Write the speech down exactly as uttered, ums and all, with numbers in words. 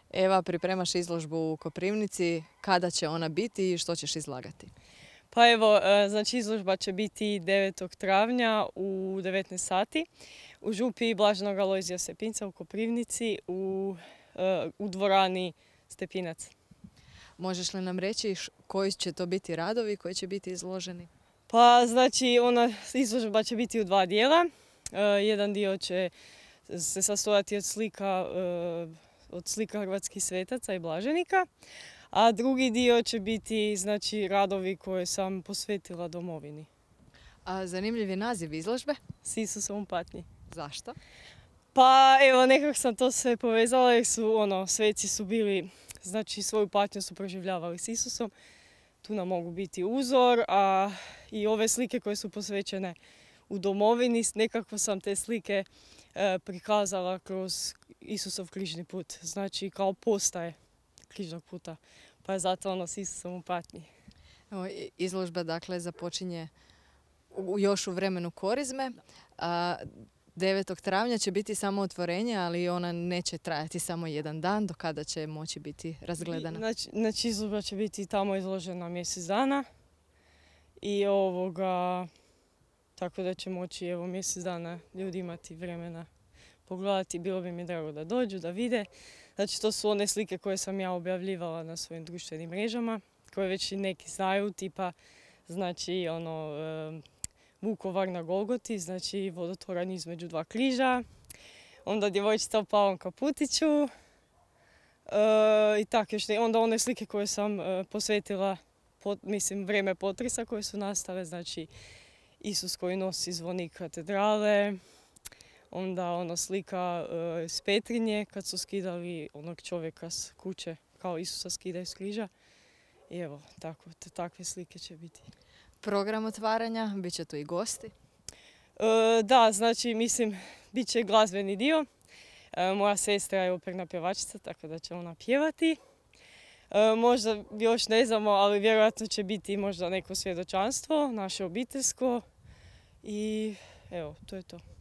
Eva, pripremaš izložbu u Koprivnici. Kada će ona biti i što ćeš izlagati? Pa evo, znači izložba će biti devetog travnja u devetnaest sati u župi Blaženog Alojzija Stepinca u Koprivnici u, u dvorani Stepinac. Možeš li nam reći koji će to biti radovi koji će biti izloženi? Pa znači ona izložba će biti u dva dijela. Jedan dio će se sastojati od slika, od slika hrvatskih svetaca i blaženika, a drugi dio će biti znači radovi koje sam posvetila domovini. A zanimljiv je naziv izložbe? S Isusom u patnji. Zašto? Pa evo, nekako sam to sve povezala jer su ono, sveci su bili, znači svoju patnju su proživljavali s Isusom. Tu nam mogu biti uzor, a i ove slike koje su posvećene u domovini, nekako sam te slike e, prikazala kroz Isusov križni put, znači kao postaje križnog puta, pa je zato ono s Isusom u patnji. Izložba dakle započinje u, još u vremenu Korizme. A, devetog travnja će biti samo otvorenje, ali ona neće trajati samo jedan dan, do kada će moći biti razgledana. Znači, znači izložba će biti tamo izložena mjesec dana i ovoga, tako da će moći evo mjesec dana ljudi imati vremena pogledati. Bilo bi mi drago da dođu, da vide. Znači to su one slike koje sam ja objavljivala na svojim društvenim mrežama, koje već i neki znaju, tipa znači ono e, Vukovar na Golgoti, znači vodotvoran između dva križa, onda djevojčica u plavom kaputiću e, i tako još ne. Onda one slike koje sam e, posvetila pot, mislim vrijeme potresa koje su nastale, znači Isus koji nosi zvonik katedrale, onda ona slika e, iz Petrinje kad su skidali onog čovjeka s kuće, kao Isusa skidaju s križa. I evo, tako, takve slike će biti. Program otvaranja, bit će tu i gosti? E, da, znači, mislim, bit će glazbeni dio. E, moja sestra je operna pjevačica, tako da će ona pjevati. E, možda još ne znamo, ali vjerojatno će biti možda neko svjedočanstvo, naše obiteljsko. I evo, to je to.